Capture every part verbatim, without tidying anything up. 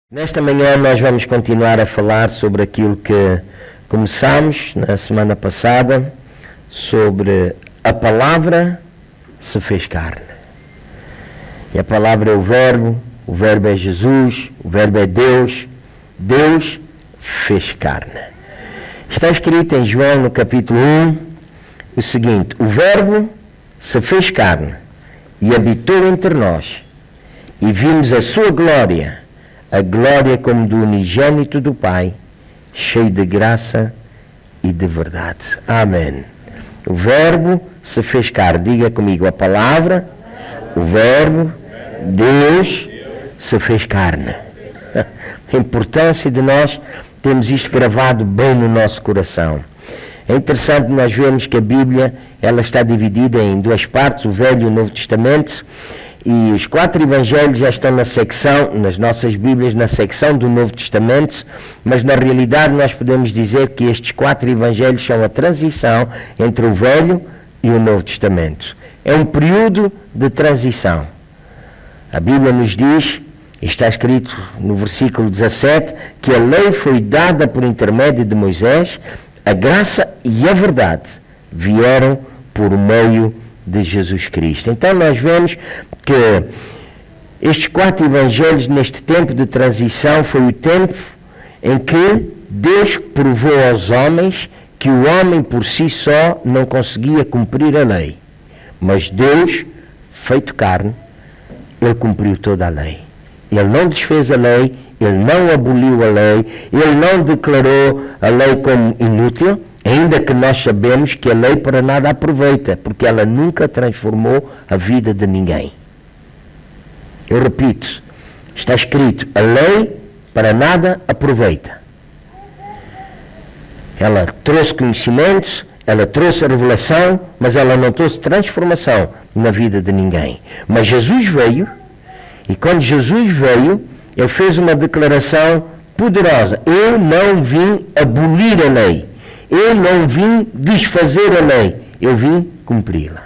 Nesta manhã nós vamos continuar a falar sobre aquilo que começámos na semana passada, sobre a palavra se fez carne. E a palavra é o verbo, o verbo é Jesus, o verbo é Deus, Deus fez carne. Está escrito em João no capítulo um o seguinte: o verbo se fez carne e habitou entre nós, e vimos a sua glória, a glória como do unigênito do Pai, cheio de graça e de verdade. Amém. O verbo se fez carne. Diga comigo a palavra, o verbo, Deus se fez carne. A importância de nós termos isto gravado bem no nosso coração. É interessante nós vermos que a Bíblia ela está dividida em duas partes, o Velho e o Novo Testamento. E os quatro evangelhos já estão na secção, nas nossas Bíblias, na secção do Novo Testamento, mas na realidade nós podemos dizer que estes quatro evangelhos são a transição entre o Velho e o Novo Testamento. É um período de transição. A Bíblia nos diz, está escrito no versículo dezassete, que a lei foi dada por intermédio de Moisés, a graça e a verdade vieram por meio de Jesus Cristo. Então nós vemos que estes quatro evangelhos neste tempo de transição foi o tempo em que Deus provou aos homens que o homem por si só não conseguia cumprir a lei. Mas Deus, feito carne, Ele cumpriu toda a lei. Ele não desfez a lei, Ele não aboliu a lei, Ele não declarou a lei como inútil, ainda que nós sabemos que a lei para nada aproveita, porque ela nunca transformou a vida de ninguém. Eu repito, está escrito, a lei para nada aproveita. Ela trouxe conhecimento, ela trouxe a revelação, mas ela não trouxe transformação na vida de ninguém. Mas Jesus veio, e quando Jesus veio, Ele fez uma declaração poderosa: eu não vim abolir a lei. Eu não vim desfazer a lei, eu vim cumpri-la.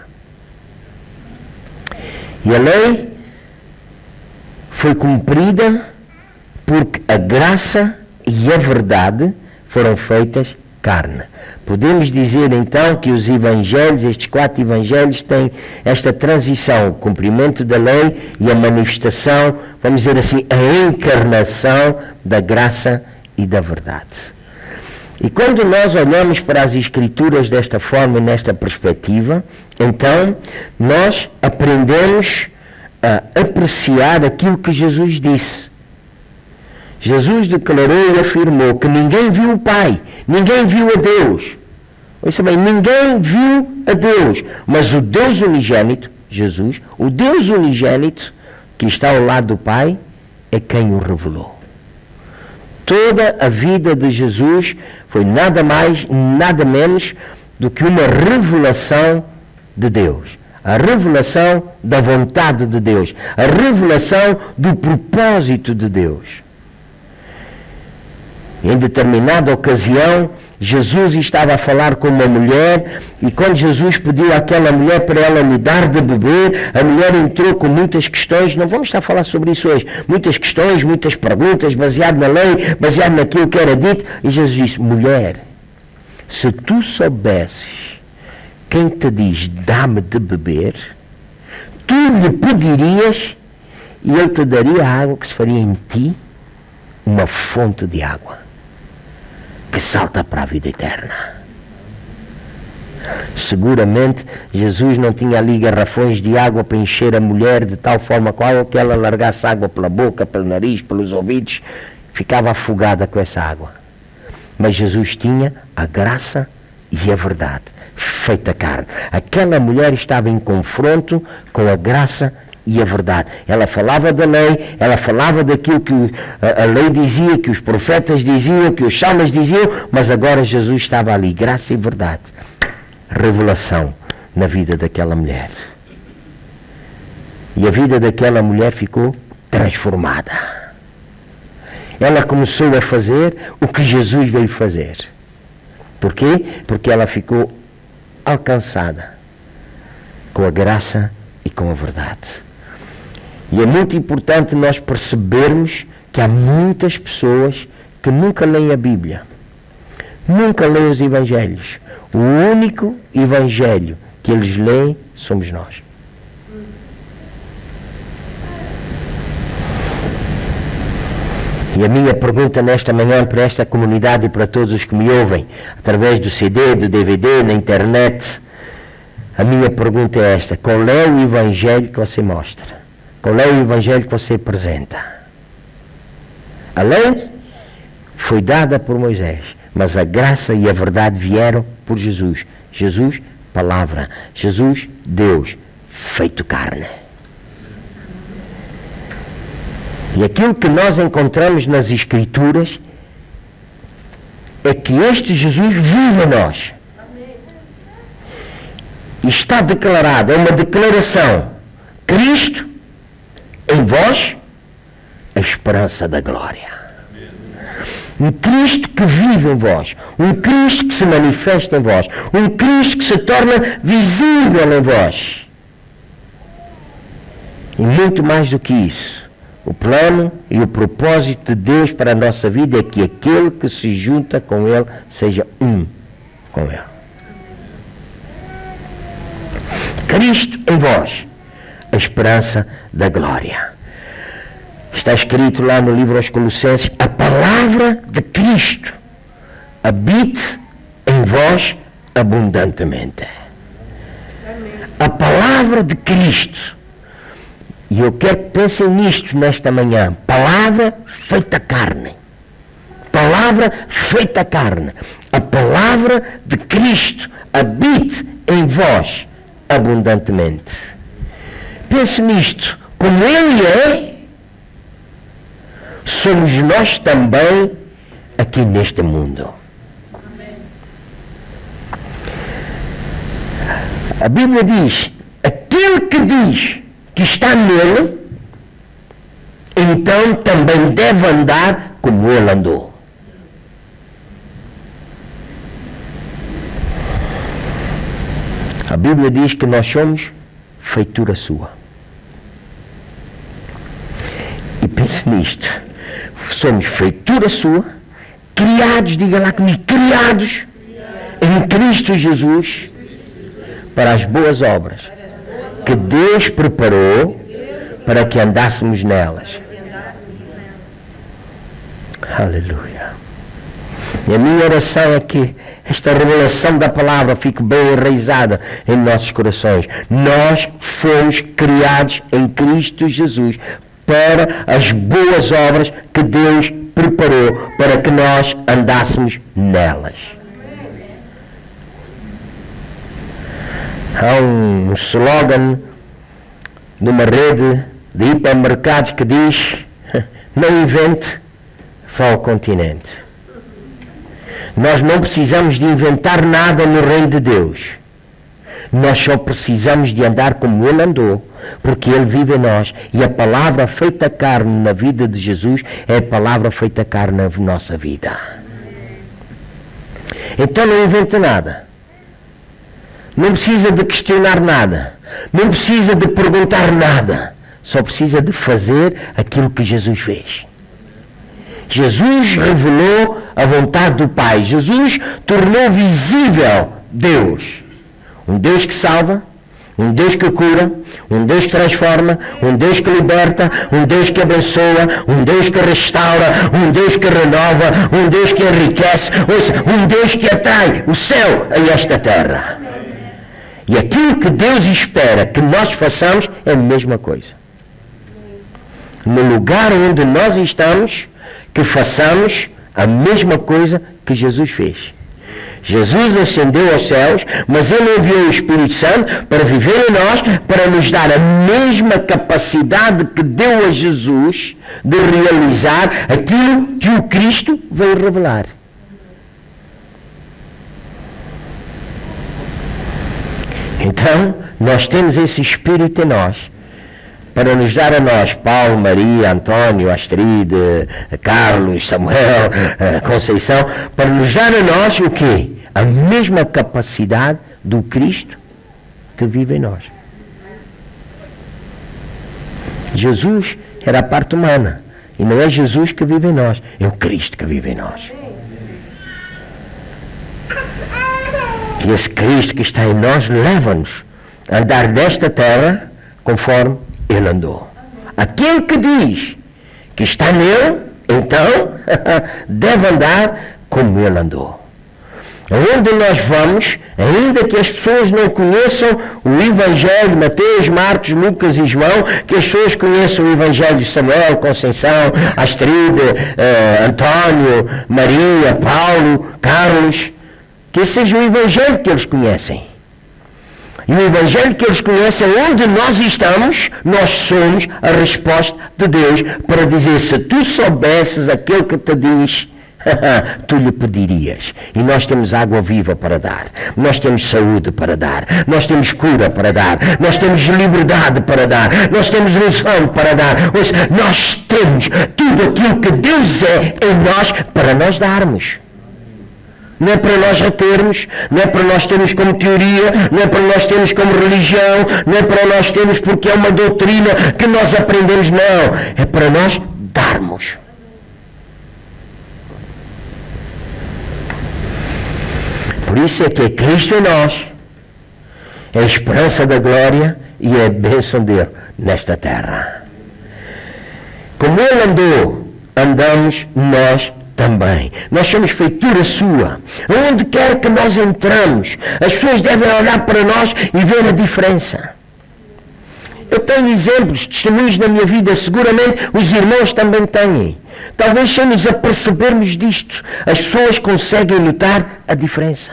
E a lei foi cumprida porque a graça e a verdade foram feitas carne. Podemos dizer então que os evangelhos, estes quatro evangelhos, têm esta transição, o cumprimento da lei e a manifestação, vamos dizer assim, a encarnação da graça e da verdade. E quando nós olhamos para as Escrituras desta forma e nesta perspectiva, então nós aprendemos a apreciar aquilo que Jesus disse. Jesus declarou e afirmou que ninguém viu o Pai, ninguém viu a Deus. Ouça bem, ninguém viu a Deus, mas o Deus unigênito, Jesus, o Deus unigênito que está ao lado do Pai, é quem o revelou. Toda a vida de Jesus foi nada mais, nada menos do que uma revelação de Deus. A revelação da vontade de Deus. A revelação do propósito de Deus. Em determinada ocasião, Jesus estava a falar com uma mulher, e quando Jesus pediu àquela mulher para ela lhe dar de beber, a mulher entrou com muitas questões. Não vamos estar a falar sobre isso hoje. Muitas questões, muitas perguntas, baseado na lei, baseado naquilo que era dito. E Jesus disse: mulher, se tu soubesses quem te diz dá-me de beber, tu lhe pedirias e ele te daria a água que se faria em ti uma fonte de água que salta para a vida eterna. Seguramente Jesus não tinha ali garrafões de água para encher a mulher de tal forma qual que ela largasse água pela boca, pelo nariz, pelos ouvidos, ficava afogada com essa água. Mas Jesus tinha a graça e a verdade feita carne. Aquela mulher estava em confronto com a graça e a verdade. Ela falava da lei, ela falava daquilo que a, a lei dizia, que os profetas diziam, que os salmos diziam, mas agora Jesus estava ali, graça e verdade. Revelação na vida daquela mulher. E a vida daquela mulher ficou transformada. Ela começou a fazer o que Jesus veio fazer. Por quê? Porque ela ficou alcançada com a graça e com a verdade. E é muito importante nós percebermos que há muitas pessoas que nunca leem a Bíblia, nunca leem os Evangelhos. O único Evangelho que eles leem somos nós. E a minha pergunta nesta manhã para esta comunidade e para todos os que me ouvem, através do C D, do D V D, na internet, a minha pergunta é esta: qual é o Evangelho que você mostra? Qual é o Evangelho que você apresenta? A lei foi dada por Moisés, mas a graça e a verdade vieram por Jesus. Jesus, palavra. Jesus, Deus, feito carne. E aquilo que nós encontramos nas Escrituras é que este Jesus vive em nós. E está declarado, é uma declaração: Cristo em vós, a esperança da glória. Um Cristo que vive em vós, um Cristo que se manifesta em vós, um Cristo que se torna visível em vós. E muito mais do que isso, o plano e o propósito de Deus para a nossa vida é que aquele que se junta com Ele seja um com Ele. Cristo em vós, a esperança da glória. Está escrito lá no livro aos Colossenses: a palavra de Cristo habite em vós abundantemente. A palavra de Cristo. E eu quero que pensem nisto nesta manhã. Palavra feita carne. Palavra feita carne. A palavra de Cristo habite em vós abundantemente. Pense nisto. Como Ele é, somos nós também aqui neste mundo. A Bíblia diz: aquele que diz que está nele, então também deve andar como ele andou. A Bíblia diz que nós somos feitura sua. E pense nisto: somos feitura sua, criados, diga lá comigo, criados em Cristo Jesus para as boas obras que Deus preparou para que andássemos nelas. Aleluia. E a minha oração é que esta revelação da palavra fique bem enraizada em nossos corações. Nós fomos criados em Cristo Jesus para as boas obras que Deus preparou para que nós andássemos nelas. Há um slogan numa rede de hipermercados que diz: não invente, vá ao continente. Nós não precisamos de inventar nada no reino de Deus. Nós só precisamos de andar como Ele andou, porque Ele vive em nós. E a palavra feita carne na vida de Jesus é a palavra feita carne na nossa vida. Então não invente nada. Não precisa de questionar nada. Não precisa de perguntar nada. Só precisa de fazer aquilo que Jesus fez. Jesus revelou a vontade do Pai. Jesus tornou visível Deus. Um Deus que salva, um Deus que cura, um Deus que transforma, um Deus que liberta, um Deus que abençoa, um Deus que restaura, um Deus que renova, um Deus que enriquece, um Deus que atrai o céu a esta terra. E aquilo que Deus espera que nós façamos é a mesma coisa. No lugar onde nós estamos, que façamos a mesma coisa que Jesus fez. Jesus ascendeu aos céus, mas Ele enviou o Espírito Santo para viver em nós, para nos dar a mesma capacidade que deu a Jesus de realizar aquilo que o Cristo veio revelar. Então, nós temos esse Espírito em nós, para nos dar a nós, Paulo, Maria, Antônio, Astrid, Carlos, Samuel, Conceição, para nos dar a nós o quê? A mesma capacidade do Cristo que vive em nós. Jesus era a parte humana, E não é Jesus que vive em nós, é o Cristo que vive em nós. E esse Cristo que está em nós leva-nos a andar nesta terra conforme Ele andou. Aquele que diz que está nele, então, deve andar como Ele andou. Onde nós vamos, ainda que as pessoas não conheçam o Evangelho, Mateus, Marcos, Lucas e João, que as pessoas conheçam o Evangelho de Samuel, Conceição, Astride, eh, Antônio, Maria, Paulo, Carlos, que esse seja o Evangelho que eles conhecem. E o Evangelho que eles conhecem, onde nós estamos, nós somos a resposta de Deus para dizer, se tu soubesses aquilo que te diz, tu lhe pedirias. E nós temos água viva para dar, nós temos saúde para dar, nós temos cura para dar, nós temos liberdade para dar, nós temos unção para dar. Nós temos tudo aquilo que Deus é em nós para nós darmos. Não é para nós retermos, não é para nós termos como teoria, não é para nós termos como religião, não é para nós termos porque é uma doutrina que nós aprendemos, não. É para nós darmos. Por isso é que é Cristo em nós, é a esperança da glória e é a bênção dele nesta terra. Como Ele andou, andamos nós também. Nós somos feitura sua. Onde quer que nós entramos, as pessoas devem olhar para nós e ver a diferença. Eu tenho exemplos, testemunhos na minha vida, seguramente os irmãos também têm. Talvez sem nos apercebermos disto, as pessoas conseguem notar a diferença.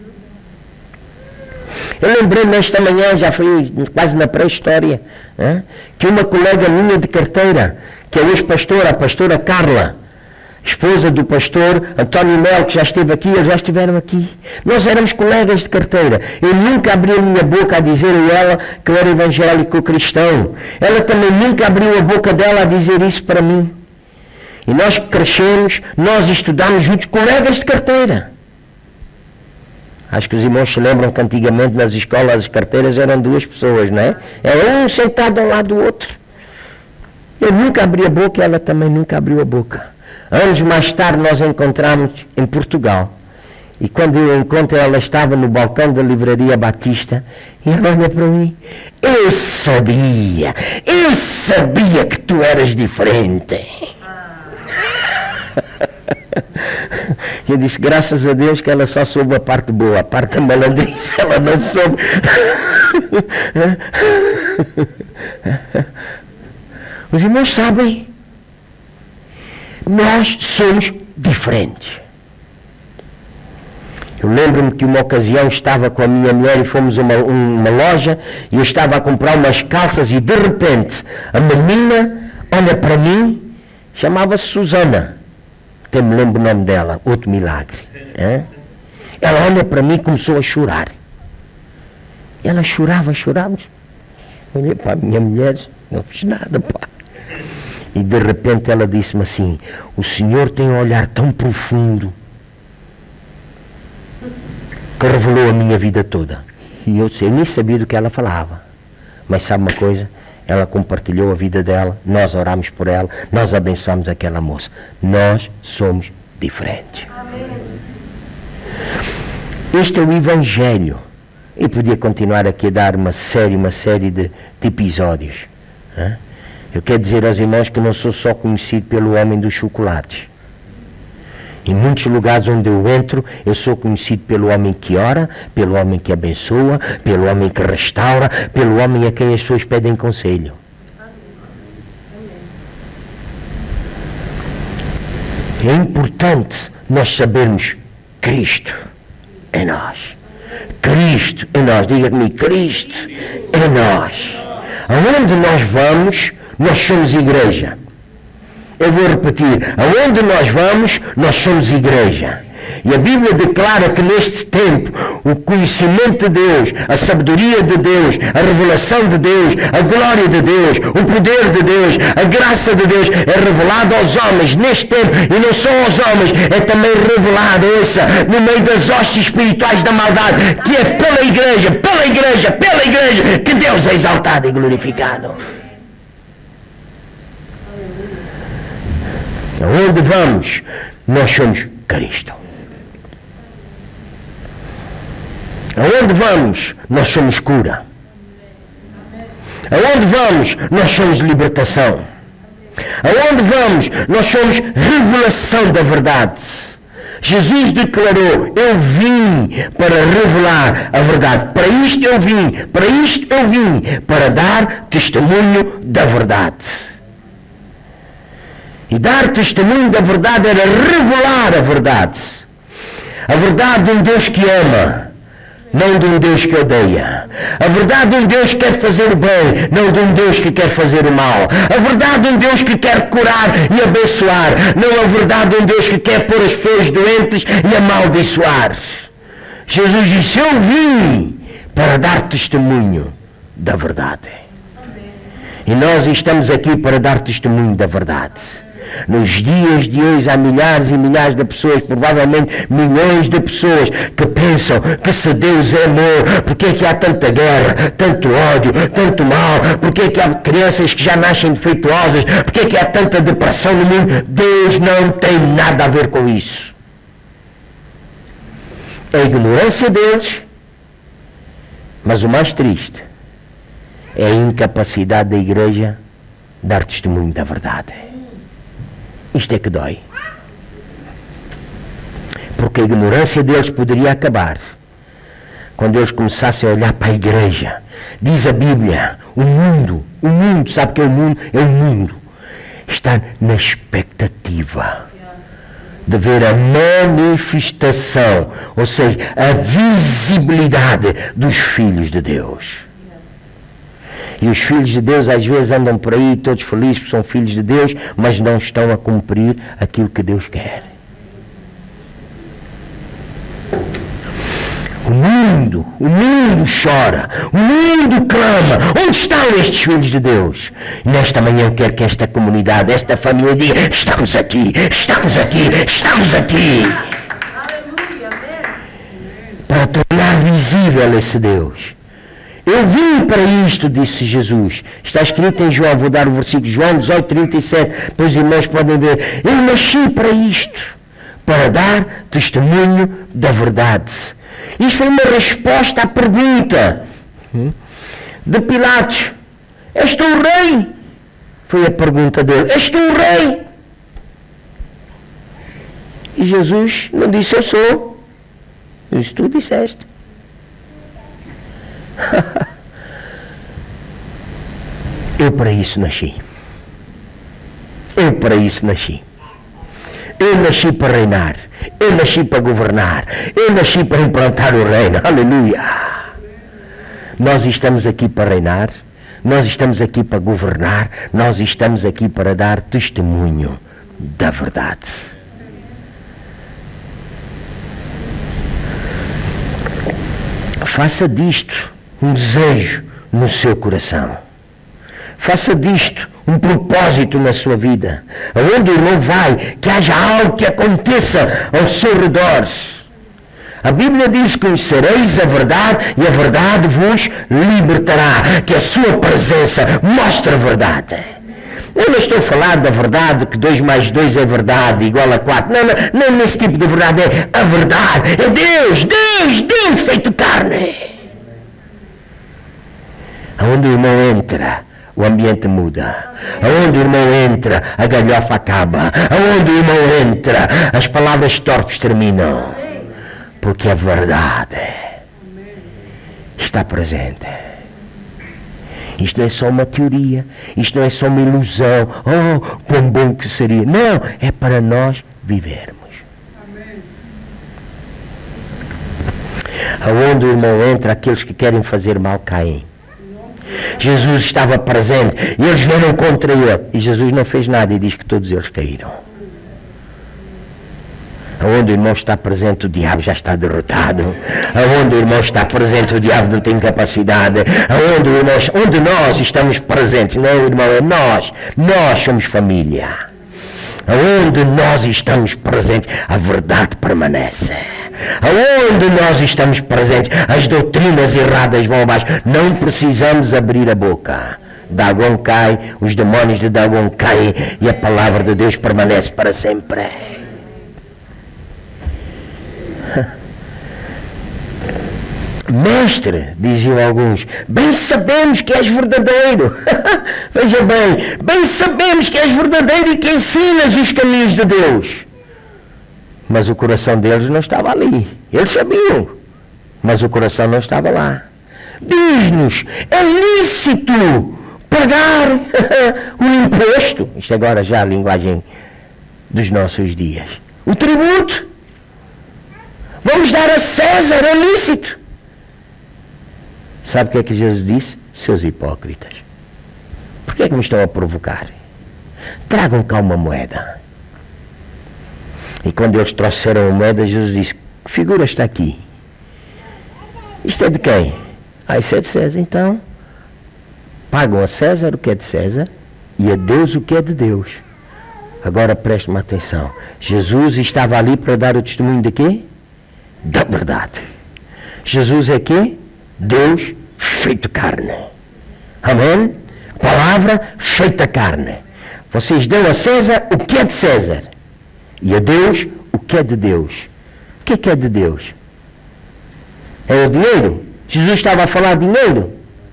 Eu lembrei-me esta manhã, já foi quase na pré-história, né, que uma colega minha de carteira, que é hoje pastora, a pastora Carla, esposa do pastor António Melo, que já esteve aqui, eles já estiveram aqui. Nós éramos colegas de carteira. Eu nunca abri a minha boca a dizer a ela que eu era evangélico cristão. Ela também nunca abriu a boca dela a dizer isso para mim. E nós crescemos, nós estudamos juntos, colegas de carteira. Acho que os irmãos se lembram que antigamente nas escolas as carteiras eram duas pessoas, não é? Era um sentado ao lado do outro. Eu nunca abri a boca e ela também nunca abriu a boca. Anos mais tarde nós encontramos em Portugal. E quando eu encontro ela estava no balcão da livraria Batista e ela olha para mim. Eu sabia, eu sabia que tu eras diferente. Eu disse, graças a Deus que ela só soube a parte boa, a parte da malandrice ela não soube. Os irmãos sabem, nós somos diferentes. Eu lembro-me que uma ocasião estava com a minha mulher e fomos a uma, uma loja e eu estava a comprar umas calças e de repente a menina olha para mim, chamava-se Susana, até me lembro o nome dela, outro milagre. Hein? Ela olha para mim e começou a chorar. Ela chorava, chorava. Olhei para a minha mulher, não fiz nada, pá. E de repente ela disse-me assim, o Senhor tem um olhar tão profundo que revelou a minha vida toda. E eu, eu nem sabia do que ela falava. Mas sabe uma coisa? Ela compartilhou a vida dela, nós oramos por ela, nós abençoamos aquela moça. Nós somos diferentes. Amém. Este é o Evangelho. E podia continuar aqui a dar uma série, uma série de, de episódios. Hein? Eu quero dizer aos irmãos que não sou só conhecido pelo homem dos chocolates. Em muitos lugares onde eu entro, eu sou conhecido pelo homem que ora, pelo homem que abençoa, pelo homem que restaura, pelo homem a quem as pessoas pedem conselho. É importante nós sabermos Cristo em nós. Cristo em nós. Diga comigo, Cristo em nós. Aonde nós vamos, nós somos igreja. Eu vou repetir, aonde nós vamos, nós somos igreja. E a Bíblia declara que neste tempo o conhecimento de Deus, a sabedoria de Deus, a revelação de Deus, a glória de Deus, o poder de Deus, a graça de Deus é revelado aos homens neste tempo, e não só aos homens, é também revelado, ouça, no meio das hostes espirituais da maldade, que é pela igreja, pela igreja, pela igreja, que Deus é exaltado e glorificado. Aonde vamos, nós somos Cristo. Aonde vamos, nós somos cura. Aonde vamos, nós somos libertação. Aonde vamos, nós somos revelação da verdade. Jesus declarou: eu vim para revelar a verdade. Para isto eu vim, para isto eu vim, para dar testemunho da verdade. E dar testemunho da verdade era revelar a verdade. A verdade de um Deus que ama, não de um Deus que odeia. A verdade de um Deus que quer fazer o bem, não de um Deus que quer fazer o mal. A verdade de um Deus que quer curar e abençoar, não a verdade de um Deus que quer pôr as pessoas doentes e amaldiçoar. Jesus disse: eu vim para dar testemunho da verdade. E nós estamos aqui para dar testemunho da verdade. Nos dias de hoje há milhares e milhares de pessoas, provavelmente milhões de pessoas, que pensam que se Deus é amor, porque é que há tanta guerra, tanto ódio, tanto mal, porque é que há crianças que já nascem defeituosas, porque é que há tanta depressão no mundo? Deus não tem nada a ver com isso. É a ignorância deles, mas o mais triste é a incapacidade da igreja dar testemunho da verdade. Isto é que dói. Porque a ignorância deles poderia acabar quando eles começassem a olhar para a igreja. Diz a Bíblia, o mundo, o mundo, sabe o que é o mundo? É o mundo. Está na expectativa de ver a manifestação, ou seja, a visibilidade dos filhos de Deus. E os filhos de Deus às vezes andam por aí todos felizes porque são filhos de Deus, mas não estão a cumprir aquilo que Deus quer. O mundo, o mundo chora, o mundo clama. Onde estão estes filhos de Deus? E nesta manhã eu quero que esta comunidade, esta família diga: estamos aqui, estamos aqui, estamos aqui. Para tornar visível esse Deus. Eu vim para isto, disse Jesus. Está escrito em João, vou dar o versículo, João dezoito, trinta e sete, depois os irmãos podem ver. Eu nasci para isto, para dar testemunho da verdade. Isto foi uma resposta à pergunta de Pilatos: és tu o rei? Foi a pergunta dele: és tu o rei? E Jesus não disse: eu sou. Disse: tu disseste. Eu para isso nasci. Eu para isso nasci. Eu nasci para reinar. Eu nasci para governar. Eu nasci para implantar o reino. Aleluia! Nós estamos aqui para reinar. Nós estamos aqui para governar. Nós estamos aqui para dar testemunho da verdade. Faça disto um desejo no seu coração. Faça disto um propósito na sua vida. Aonde o irmão vai, que haja algo que aconteça ao seu redor. A Bíblia diz: conhecereis a verdade e a verdade vos libertará. Que a sua presença mostre a verdade. Eu não estou a falar da verdade que dois mais dois é verdade, igual a quatro. Não, não, não nesse tipo de verdade. É a verdade. É Deus, Deus, Deus feito carne. Aonde o irmão entra, o ambiente muda. Aonde o irmão entra, a galhofa acaba. Aonde o irmão entra, as palavras torpes terminam. Porque a verdade está presente. Isto não é só uma teoria, isto não é só uma ilusão. Oh, quão bom que seria. Não, é para nós vivermos. Aonde o irmão entra, aqueles que querem fazer mal caem. Jesus estava presente e eles vieram contra ele. E Jesus não fez nada e diz que todos eles caíram. Aonde o irmão está presente, o diabo já está derrotado. Aonde o irmão está presente, o diabo não tem capacidade. Aonde, o irmão, onde nós estamos presentes, não é o irmão, é nós. Nós somos família. Aonde nós estamos presentes, a verdade permanece. Aonde nós estamos presentes, as doutrinas erradas vão abaixo. Não precisamos abrir a boca. Dagon cai, os demónios de Dagon caem e a palavra de Deus permanece para sempre. Mestre, diziam alguns, bem sabemos que és verdadeiro. Veja bem, bem sabemos que és verdadeiro e que ensinas os caminhos de Deus. Mas o coração deles não estava ali. Eles sabiam, mas o coração não estava lá. Diz-nos, é lícito pagar o imposto. Isto agora já a linguagem dos nossos dias. O tributo. Vamos dar a César, é lícito. Sabe o que é que Jesus disse? Seus hipócritas. Por que é que me estão a provocar? Tragam cá uma moeda. E quando eles trouxeram a moeda, Jesus disse, que figura está aqui? Isto é de quem? Ah, isso é de César. Então, pagam a César o que é de César e a Deus o que é de Deus. Agora preste-me atenção. Jesus estava ali para dar o testemunho de quê? Da verdade. Jesus é quê? Deus feito carne. Amém? Palavra feita carne. Vocês dão a César o que é de César e a Deus o que é de Deus. O que é que é de Deus? É o dinheiro? Jesus estava a falar de dinheiro?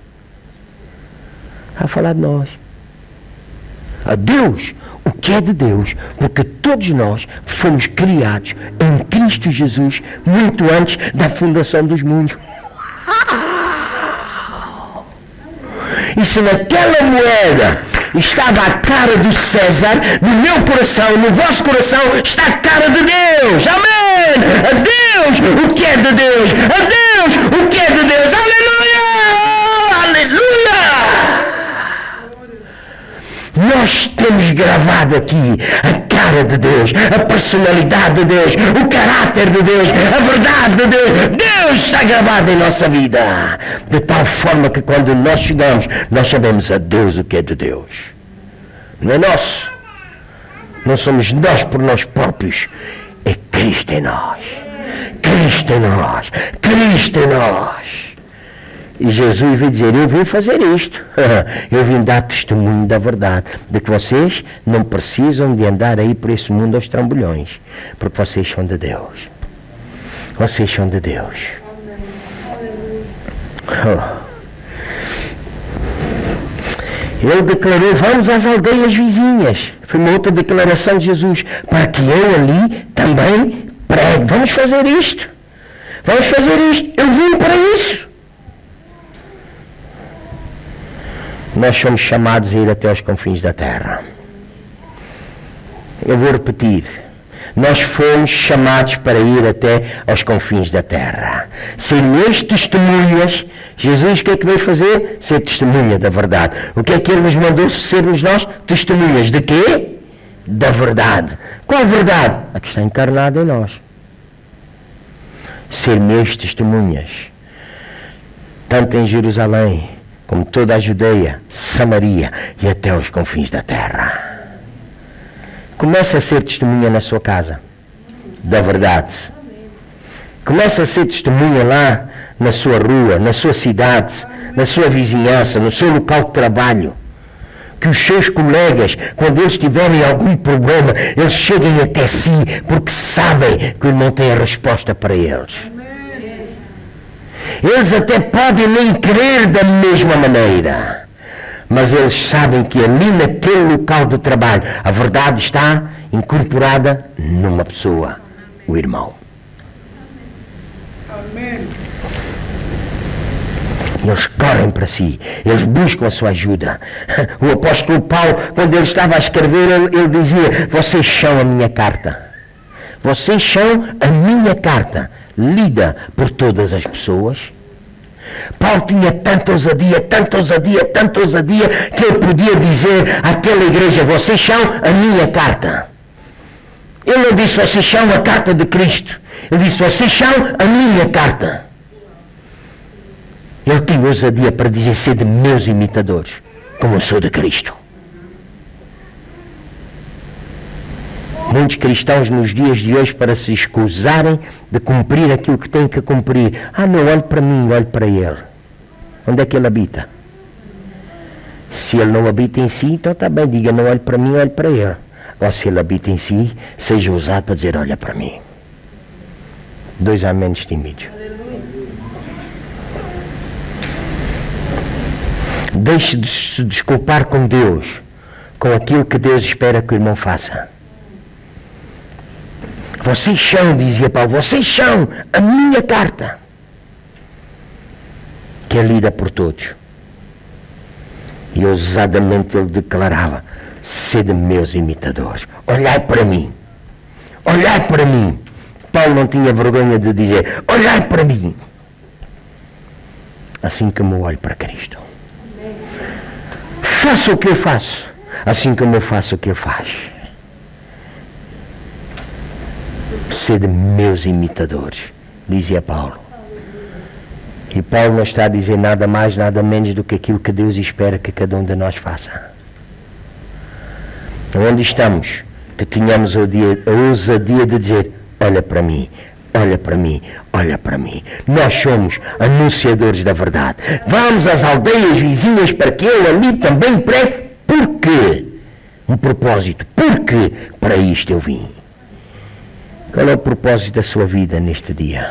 A falar de nós. A Deus o que é de Deus, porque todos nós fomos criados em Cristo Jesus muito antes da fundação dos mundos. E se naquela moeda estava a cara do César, no meu coração, no vosso coração, está a cara de Deus. Amém! A Deus o que é de Deus. A Deus o que é de Deus. Aleluia! Aleluia! Nós temos gravado aqui a cara de Deus, a personalidade de Deus, o caráter de Deus, a verdade de Deus. Deus está gravado em nossa vida. De tal forma que quando nós chegamos, nós sabemos a Deus o que é de Deus. Não é nosso. Não somos nós por nós próprios. É Cristo em nós. Cristo em nós. Cristo em nós. E Jesus veio dizer, eu vim fazer isto. Eu vim dar testemunho da verdade. De que vocês não precisam de andar aí por esse mundo aos trambolhões. Porque vocês são de Deus. Vocês são de Deus. Oh. Ele declarou, vamos às aldeias vizinhas. Foi uma outra declaração de Jesus. Para que eu ali também pregue. Vamos fazer isto. Vamos fazer isto. Eu vim para isso. Nós somos chamados a ir até aos confins da terra. Eu vou repetir. Nós fomos chamados para ir até aos confins da terra. Ser meus testemunhas. Jesus o que é que veio fazer? Ser testemunha da verdade. O que é que Ele nos mandou sermos nós? Testemunhas de quê? Da verdade. Qual verdade? A que está encarnada em nós. Ser meus testemunhas. Tanto em Jerusalém, como toda a Judeia, Samaria e até aos confins da terra. Comece a ser testemunha na sua casa, da verdade. Comece a ser testemunha lá na sua rua, na sua cidade, na sua vizinhança, no seu local de trabalho. Que os seus colegas, quando eles tiverem algum problema, eles cheguem até si, porque sabem que o irmão tem a resposta para eles. Eles até podem nem crer da mesma maneira, mas eles sabem que ali naquele local de trabalho a verdade está incorporada numa pessoa, o irmão. Amém. Eles correm para si, eles buscam a sua ajuda. O apóstolo Paulo, quando ele estava a escrever, ele, ele dizia, vocês são a minha carta. Vocês são a minha carta, lida por todas as pessoas. Paulo tinha tanta ousadia, tanta ousadia, tanta ousadia, que ele podia dizer àquela igreja, vocês são a minha carta. Ele não disse, vocês são a carta de Cristo. Ele disse, vocês são a minha carta. Ele tinha ousadia para dizer, ser de meus imitadores, como eu sou de Cristo. Muitos cristãos nos dias de hoje, para se escusarem de cumprir aquilo que têm que cumprir. Ah, não, olhe para mim, olhe para ele. Onde é que ele habita? Se ele não habita em si, então está bem, diga, não olhe para mim, olhe para ele. Ou se ele habita em si, seja ousado para dizer, olha para mim. Dois amenes tímidos. Deixe de se desculpar com Deus, com aquilo que Deus espera que o irmão faça. Vocês são, dizia Paulo, vocês são a minha carta, que é lida por todos. E ousadamente ele declarava, sede meus imitadores, olhai para mim, olhai para mim. Paulo não tinha vergonha de dizer, olhai para mim, assim como eu olho para Cristo. Faça o que eu faço, assim como eu faço o que ele faz. Sede meus imitadores, dizia Paulo. E Paulo não está a dizer nada mais, nada menos do que aquilo que Deus espera que cada um de nós faça. Onde estamos, que tenhamos a ousadia de dizer, olha para mim, olha para mim, olha para mim. Nós somos anunciadores da verdade. Vamos às aldeias vizinhas para que ele ali também pregue. Por quê? Um propósito. Por quê? Para isto eu vim. Qual é o propósito da sua vida neste dia?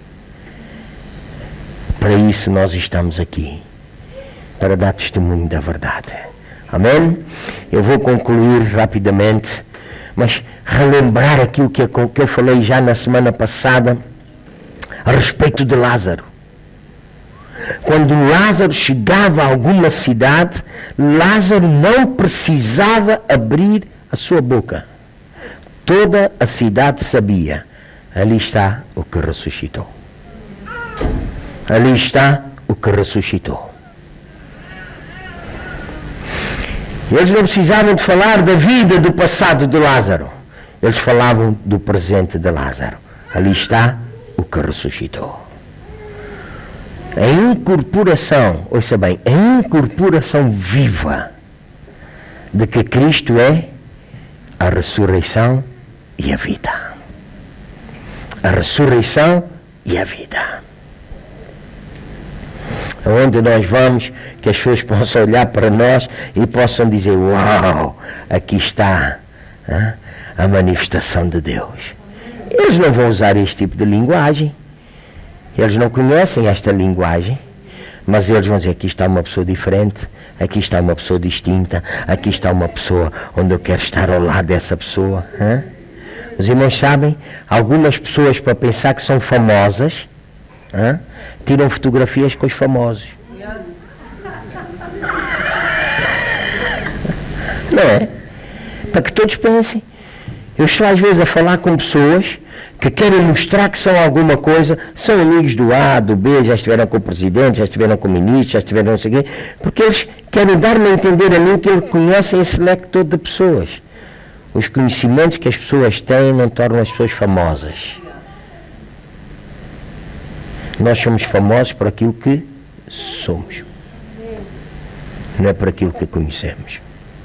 Para isso nós estamos aqui. Para dar testemunho da verdade. Amém? Eu vou concluir rapidamente, mas relembrar aquilo que eu, que eu falei já na semana passada a respeito de Lázaro. Quando Lázaro chegava a alguma cidade, Lázaro não precisava abrir a sua boca. Toda a cidade sabia, ali está o que ressuscitou. Ali está o que ressuscitou. Eles não precisavam de falar da vida, do passado de Lázaro. Eles falavam do presente de Lázaro. Ali está o que ressuscitou. A incorporação, ouça bem, a incorporação viva de que Cristo é a ressurreição e a vida. A ressurreição e a vida. Onde nós vamos, que as pessoas possam olhar para nós e possam dizer, uau, aqui está hein, a manifestação de Deus. Eles não vão usar este tipo de linguagem. Eles não conhecem esta linguagem. Mas eles vão dizer, aqui está uma pessoa diferente, aqui está uma pessoa distinta, aqui está uma pessoa onde eu quero estar ao lado dessa pessoa. Hein? Os irmãos sabem, algumas pessoas, para pensar que são famosas, hein, tiram fotografias com os famosos. Não é? Para que todos pensem. Eu estou às vezes a falar com pessoas que querem mostrar que são alguma coisa, são amigos do A, do B, já estiveram com o presidente, já estiveram com o ministro, já estiveram não sei o quê, porque eles querem dar-me a entender a mim que eles conhecem esse leque todo de pessoas. Os conhecimentos que as pessoas têm não tornam as pessoas famosas. Nós somos famosos por aquilo que somos, não é por aquilo que conhecemos.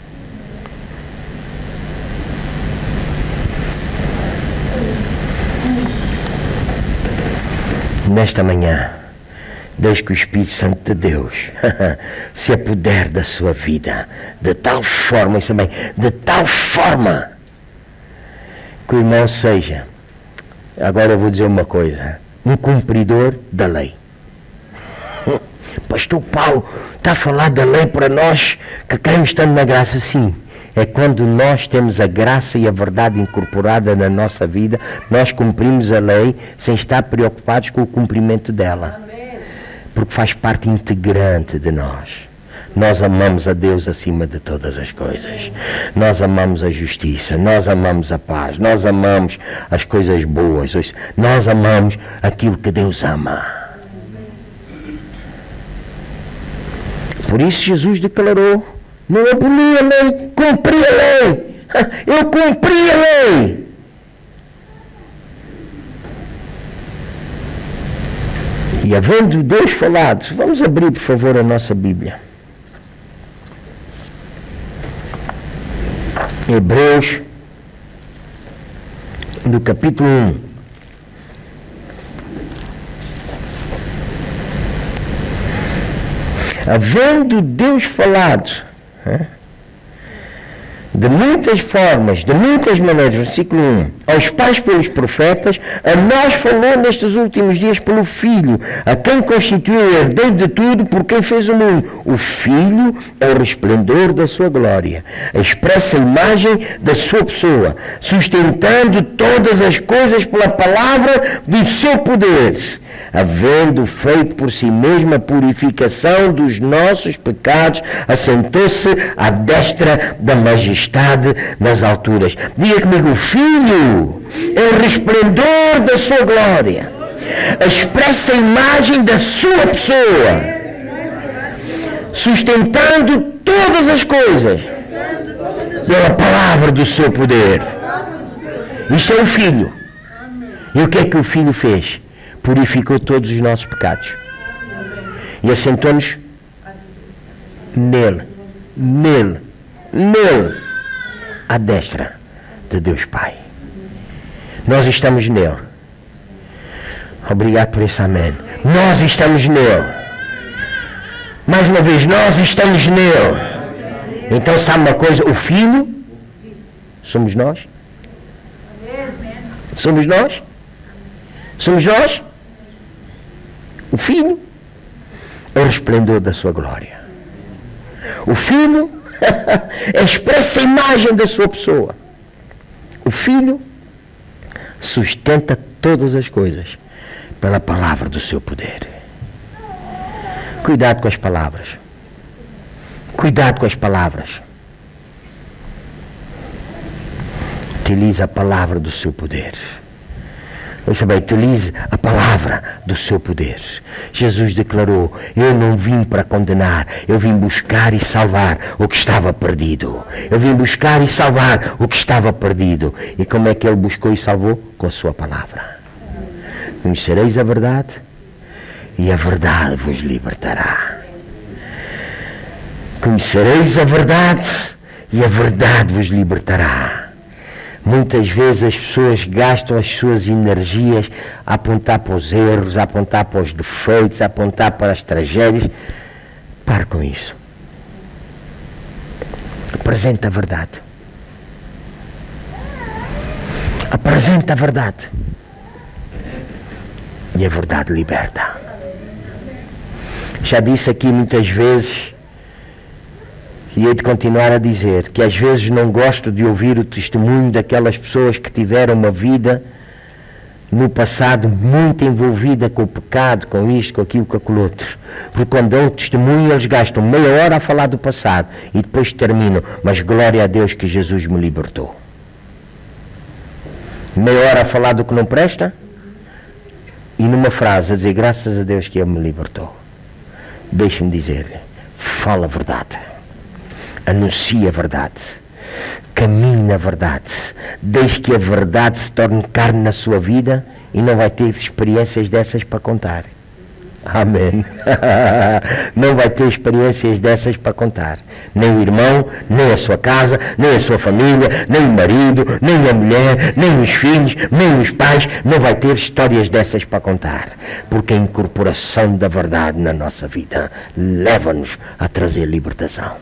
Nesta manhã, desde que o Espírito Santo de Deus se apodere da sua vida, de tal forma, isso também, de tal forma, que o irmão seja, agora eu vou dizer uma coisa, um cumpridor da lei. Pastor Paulo está a falar da lei para nós que queremos estar na graça, sim. É quando nós temos a graça e a verdade incorporada na nossa vida, nós cumprimos a lei sem estar preocupados com o cumprimento dela. Porque faz parte integrante de nós. Nós amamos a Deus acima de todas as coisas. Nós amamos a justiça, nós amamos a paz, nós amamos as coisas boas, nós amamos aquilo que Deus ama. Por isso Jesus declarou, não aboli a lei, cumpri a lei. Eu cumpri a lei. E havendo Deus falado, vamos abrir por favor a nossa Bíblia. Hebreus, do capítulo um. Havendo Deus falado de muitas formas, de muitas maneiras, versículo um, aos pais pelos profetas, a nós falou nestes últimos dias pelo Filho, a quem constituiu o herdeiro de tudo, por quem fez o mundo. O Filho é o resplendor da sua glória, a expressa imagem da sua pessoa, sustentando todas as coisas pela palavra do seu poder, havendo feito por si mesmo a purificação dos nossos pecados, assentou-se à destra da majestade nas alturas. Diga comigo, o Filho é o resplendor da sua glória, a expressa imagem da sua pessoa, sustentando todas as coisas pela palavra do seu poder. Isto é o Filho. E o que é que o Filho fez? Purificou todos os nossos pecados e assentou-nos nele, nele, nele, à destra de Deus Pai. Nós estamos nele. Obrigado por esse amém. Nós estamos nele. Mais uma vez, nós estamos nele. Então sabe uma coisa? O Filho somos nós. Somos nós. Somos nós. O Filho é o resplendor da sua glória. O Filho é a expressa imagem da sua pessoa. O Filho sustenta todas as coisas pela palavra do seu poder. Cuidado com as palavras. Cuidado com as palavras. Utilize a palavra do seu poder. Ouça bem, utilize a palavra do seu poder. Jesus declarou, eu não vim para condenar, eu vim buscar e salvar o que estava perdido. Eu vim buscar e salvar o que estava perdido. E como é que ele buscou e salvou? Com a sua palavra. Conhecereis a verdade e a verdade vos libertará. Conhecereis a verdade e a verdade vos libertará. Muitas vezes as pessoas gastam as suas energias a apontar para os erros, a apontar para os defeitos, a apontar para as tragédias. Pare com isso. Apresenta a verdade. Apresenta a verdade. E a verdade liberta. Já disse aqui muitas vezes, e hei de continuar a dizer, que às vezes não gosto de ouvir o testemunho daquelas pessoas que tiveram uma vida no passado muito envolvida com o pecado, com isto, com aquilo, com aquilo outro. Porque quando dão o testemunho, eles gastam meia hora a falar do passado e depois terminam, mas glória a Deus que Jesus me libertou. Meia hora a falar do que não presta e numa frase a dizer graças a Deus que Ele me libertou. Deixe-me dizer, fala a verdade. Anuncie a verdade, caminhe na verdade, deixe que a verdade se torne carne na sua vida e não vai ter experiências dessas para contar. Amém. Não vai ter experiências dessas para contar. Nem o irmão, nem a sua casa, nem a sua família, nem o marido, nem a mulher, nem os filhos, nem os pais. Não vai ter histórias dessas para contar. Porque a incorporação da verdade na nossa vida leva-nos a trazer libertação.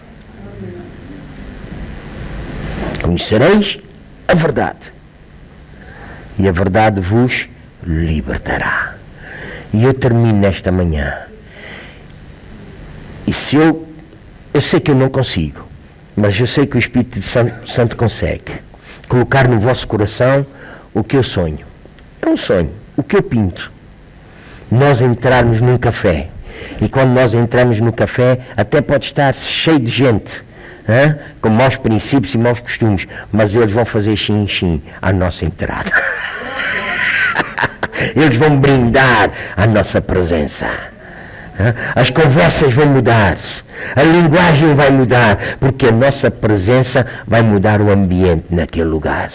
Conhecereis a verdade e a verdade vos libertará. E eu termino nesta manhã. E se eu, eu sei que eu não consigo, mas eu sei que o Espírito Santo, Santo consegue colocar no vosso coração o que eu sonho. É um sonho, o que eu pinto. Nós entrarmos num café, e quando nós entramos no café, até pode estar cheio de gente, hein? Com maus princípios e maus costumes, mas eles vão fazer xin-xin à nossa entrada. Eles vão brindar a nossa presença. As conversas vão mudar, a linguagem vai mudar, porque a nossa presença vai mudar o ambiente naquele lugar.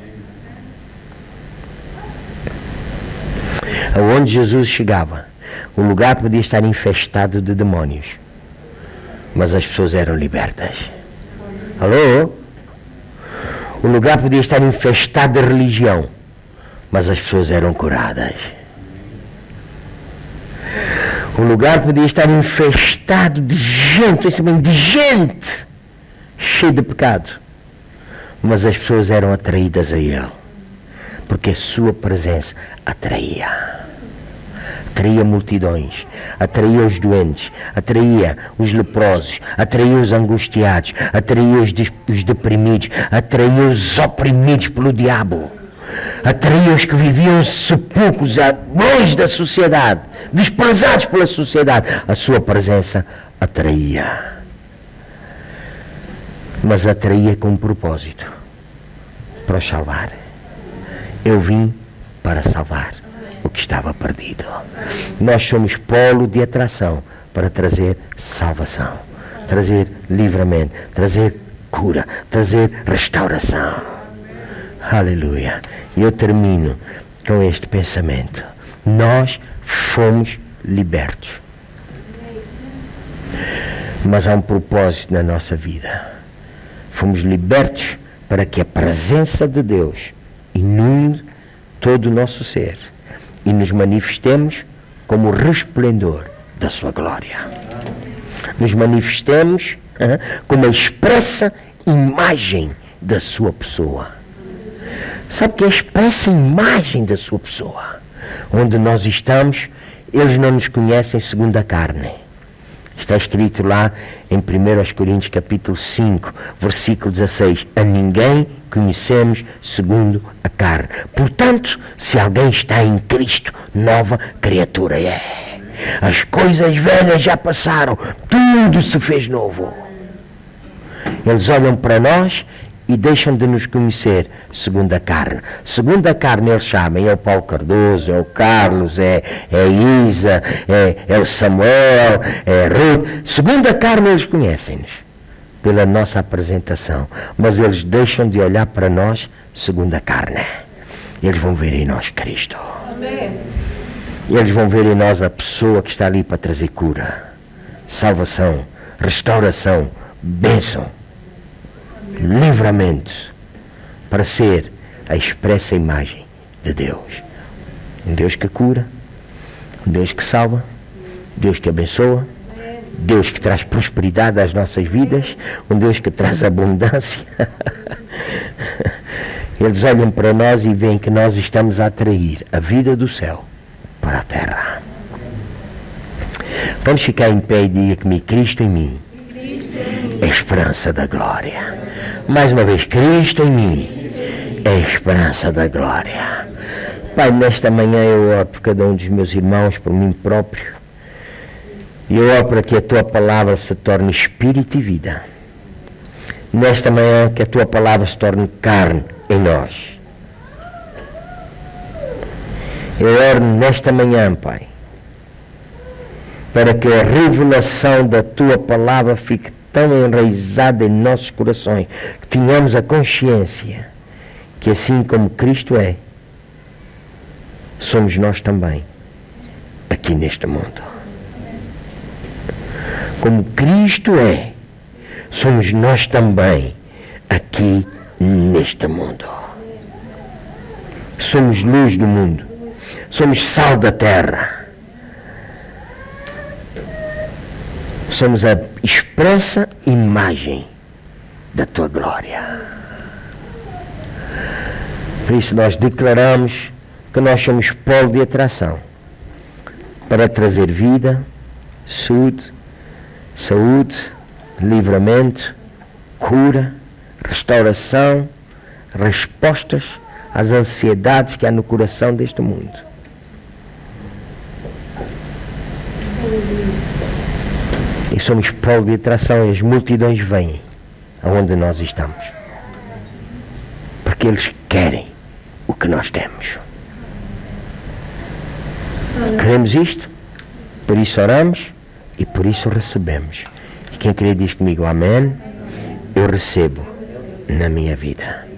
Aonde Jesus chegava, o lugar podia estar infestado de demónios, mas as pessoas eram libertas. Alô? O lugar podia estar infestado de religião, mas as pessoas eram curadas. O O lugar podia estar infestado de gente, de gente, cheio de pecado. Mas as pessoas eram atraídas a ele, porque a sua presença atraía. Atraía multidões, atraía os doentes, atraía os leprosos, atraía os angustiados, atraía os, os deprimidos, atraía os oprimidos pelo diabo, atraía os que viviam sepulcros longe da sociedade, desprezados pela sociedade. A sua presença atraía, mas atraía com um propósito, para os salvar. Eu vim para salvar o que estava perdido. Nós somos polo de atração para trazer salvação, trazer livramento, trazer cura, trazer restauração. Aleluia. E eu termino com este pensamento. Nós fomos libertos. Mas há um propósito na nossa vida. Fomos libertos para que a presença de Deus inunde todo o nosso ser e nos manifestemos como o resplendor da sua glória. Nos manifestemos uh, como a expressa imagem da sua pessoa. Sabe que é a expressa imagem da sua pessoa? Onde nós estamos, eles não nos conhecem segundo a carne. Está escrito lá em primeiro Coríntios capítulo cinco, versículo dezasseis. A ninguém conhecemos segundo a carne. Portanto, se alguém está em Cristo, nova criatura é. As coisas velhas já passaram, tudo se fez novo. Eles olham para nós e deixam de nos conhecer segundo a carne. Segundo a carne eles sabem, é o Paulo Cardoso, é o Carlos, é, é a Isa, é, é o Samuel, é a Ruth. Segundo a carne eles conhecem-nos pela nossa apresentação, mas eles deixam de olhar para nós segundo a carne. Eles vão ver em nós Cristo. Amém. Eles vão ver em nós a pessoa que está ali para trazer cura, salvação, restauração, bênção, livramento, para ser a expressa imagem de Deus. Um Deus que cura, um Deus que salva, Deus que abençoa, Deus que traz prosperidade às nossas vidas, um Deus que traz abundância. Eles olham para nós e veem que nós estamos a atrair a vida do céu para a terra. Vamos ficar em pé e diga comigo: Cristo em mim é a esperança da glória. Mais uma vez, Cristo em mim é a esperança da glória. Pai, nesta manhã eu oro por cada um dos meus irmãos, por mim próprio. E eu oro para que a Tua palavra se torne espírito e vida. Nesta manhã, que a Tua palavra se torne carne em nós. Eu oro nesta manhã, Pai, para que a revelação da Tua palavra fique tão enraizada em nossos corações, que tenhamos a consciência que assim como Cristo é, somos nós também aqui neste mundo. Como Cristo é, somos nós também aqui neste mundo. Somos luz do mundo, somos sal da terra. Somos a expressa imagem da Tua glória. Por isso nós declaramos que nós somos polo de atração para trazer vida, saúde, saúde, livramento, cura, restauração, respostas às ansiedades que há no coração deste mundo. E somos polo de atração e as multidões vêm aonde nós estamos. Porque eles querem o que nós temos. Queremos isto, por isso oramos e por isso recebemos. E quem crê diz comigo amém. Eu recebo na minha vida.